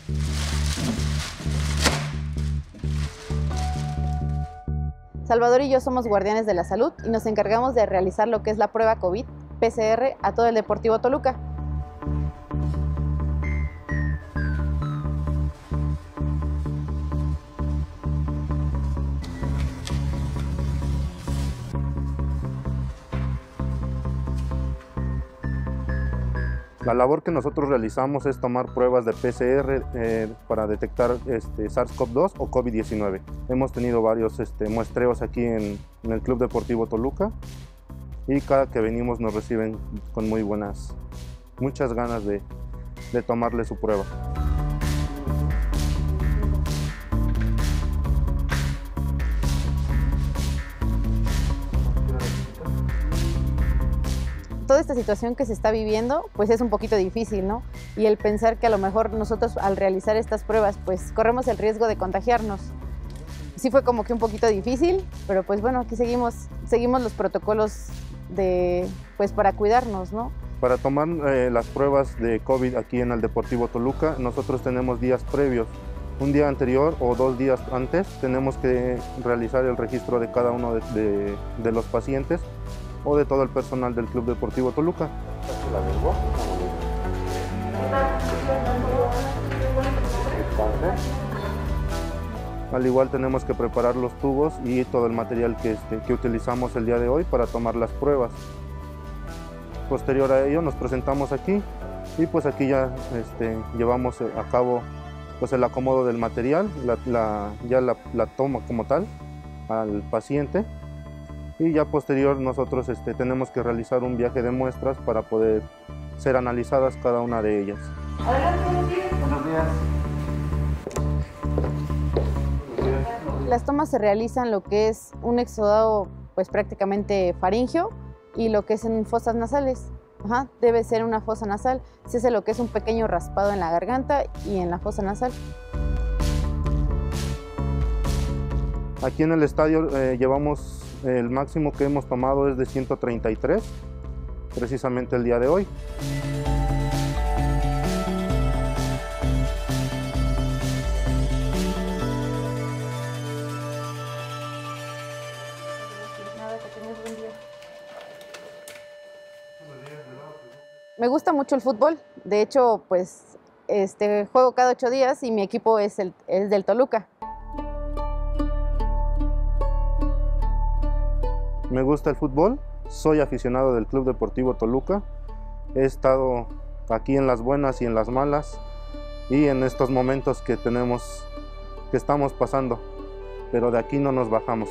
Salvador y yo somos guardianes de la salud y nos encargamos de realizar lo que es la prueba COVID PCR a todo el Deportivo Toluca. La labor que nosotros realizamos es tomar pruebas de PCR para detectar SARS-CoV-2 o COVID-19. Hemos tenido varios muestreos aquí en el Club Deportivo Toluca y cada que venimos nos reciben con muchas ganas de tomarle su prueba. Toda esta situación que se está viviendo, pues es un poquito difícil, ¿no? Y el pensar que a lo mejor nosotros al realizar estas pruebas, pues corremos el riesgo de contagiarnos. Sí fue como que un poquito difícil, pero pues bueno, aquí seguimos los protocolos pues para cuidarnos, ¿no? Para tomar las pruebas de COVID aquí en el Deportivo Toluca, nosotros tenemos días previos. Un día anterior o 2 días antes tenemos que realizar el registro de cada uno de los pacientes o de todo el personal del Club Deportivo Toluca. Al igual tenemos que preparar los tubos y todo el material que utilizamos el día de hoy para tomar las pruebas. Posterior a ello nos presentamos aquí y pues aquí ya llevamos a cabo pues el acomodo del material, la toma como tal al paciente. Y ya posterior nosotros tenemos que realizar un viaje de muestras para poder ser analizadas cada una de ellas. Buenos días. Las tomas se realizan lo que es un exudado pues prácticamente faríngeo y lo que es en fosas nasales. Debe ser una fosa nasal, se hace lo que es un pequeño raspado en la garganta y en la fosa nasal. Aquí en el estadio llevamos el máximo que hemos tomado es de 133, precisamente el día de hoy. Me gusta mucho el fútbol, de hecho pues juego cada 8 días y mi equipo es del Toluca. Me gusta el fútbol, soy aficionado del Club Deportivo Toluca, he estado aquí en las buenas y en las malas y en estos momentos que estamos pasando, pero de aquí no nos bajamos.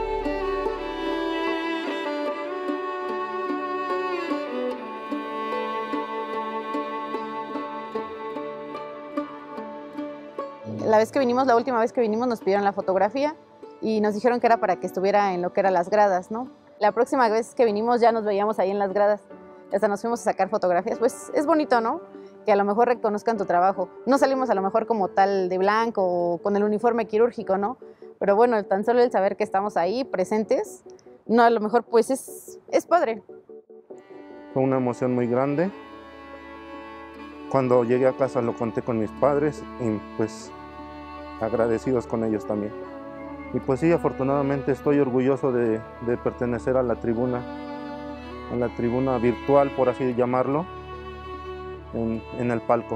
La última vez que vinimos nos pidieron la fotografía y nos dijeron que era para que estuviera en lo que eran las gradas, ¿no? La próxima vez que vinimos ya nos veíamos ahí en las gradas, hasta nos fuimos a sacar fotografías. Pues es bonito, ¿no? Que a lo mejor reconozcan tu trabajo. No salimos a lo mejor como tal de blanco o con el uniforme quirúrgico, ¿no? Pero bueno, tan solo el saber que estamos ahí presentes, no, a lo mejor pues es padre. Fue una emoción muy grande. Cuando llegué a casa lo conté con mis padres y pues agradecidos con ellos también. Y pues sí, afortunadamente estoy orgulloso de pertenecer a la tribuna virtual, por así llamarlo, en el palco.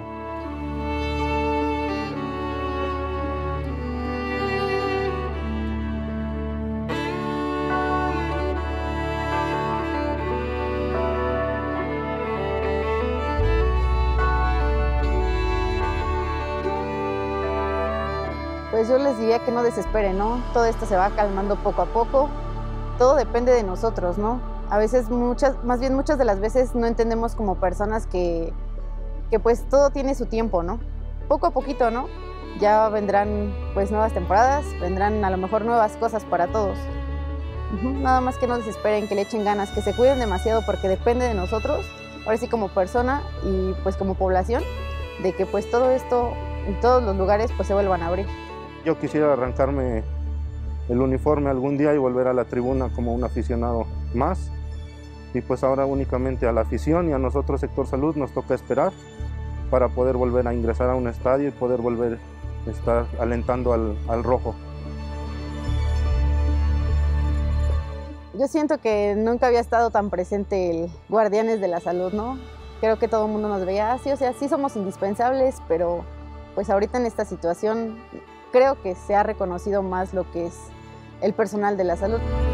Pues yo les diría que no desesperen, ¿no? Todo esto se va calmando poco a poco. Todo depende de nosotros, ¿no? A veces, muchas de las veces no entendemos como personas que pues todo tiene su tiempo, ¿no? Poco a poquito, ¿no? Ya vendrán pues nuevas temporadas, vendrán a lo mejor nuevas cosas para todos. Nada más que no desesperen, que le echen ganas, que se cuiden demasiado porque depende de nosotros, ahora sí como persona y pues como población, de que pues todo esto en todos los lugares pues se vuelvan a abrir. Yo quisiera arrancarme el uniforme algún día y volver a la tribuna como un aficionado más. Y pues ahora únicamente a la afición y a nosotros, sector salud, nos toca esperar para poder volver a ingresar a un estadio y poder volver a estar alentando al rojo. Yo siento que nunca había estado tan presente el Guardianes de la Salud, ¿no? Creo que todo el mundo nos veía así, o sea, sí somos indispensables, pero pues ahorita en esta situación creo que se ha reconocido más lo que es el personal de la salud.